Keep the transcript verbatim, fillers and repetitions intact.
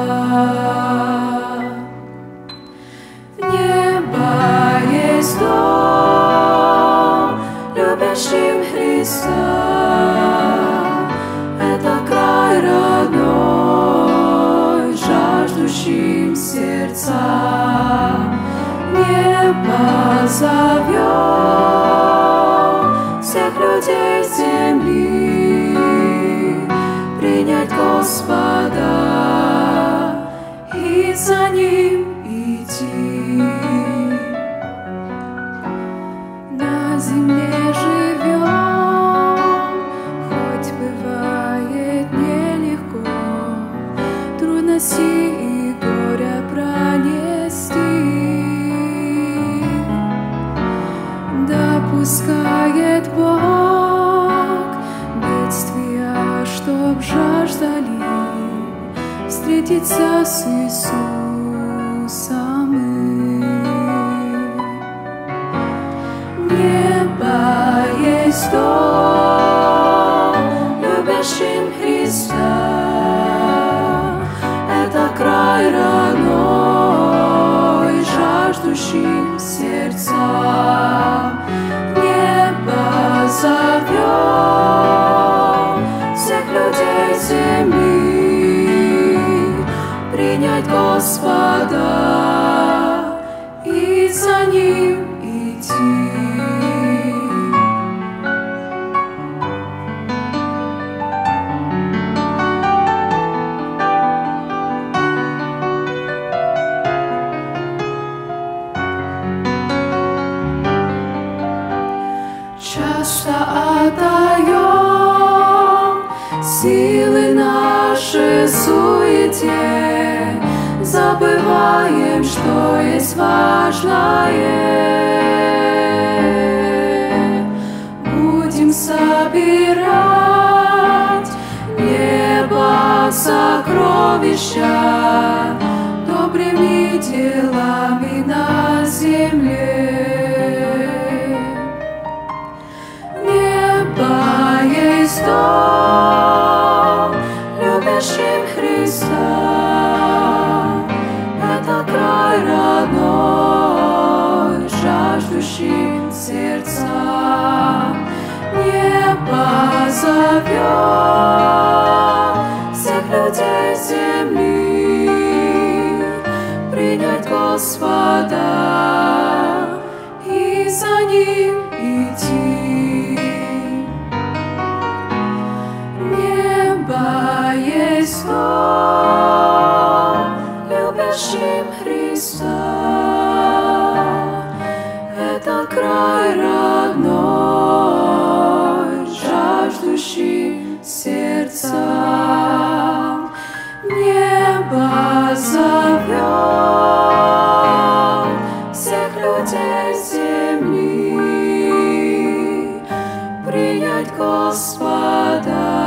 В небо есть дом любящим Христа. Это край родной, жаждущим сердца. Небо зовет всех людей земли принять Господа и за Ним идти. На земле живем, хоть бывает нелегко, трудности и горя пронести. Допускает Бог бедствия, чтоб жаждали встретиться с Иисусом мы. Небо есть дом любящим Христа. Это край родной, жаждущим сердца. Небо зовет всех людей земли принять Господа и за Ним идти. Часто отдаем силы наши суете, забываем, что есть важное. Будем собирать небо сокровища добрыми делами на земле. Есть дом любящим Христа. Это край родной, жаждущим сердца. Небо зовет всех людей земли принять Господа и за Ним идти. Есть дом любящим Христа. Это край родной, жаждущий сердца. Небо зовет всех людей земли принять Господа